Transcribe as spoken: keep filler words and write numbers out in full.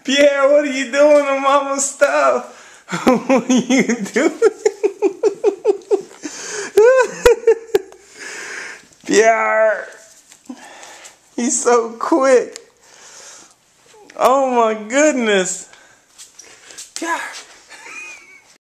Pierre, what are you doing to mama's stuff? What are you doing? Pierre, he's so quick. Oh my goodness. Pierre.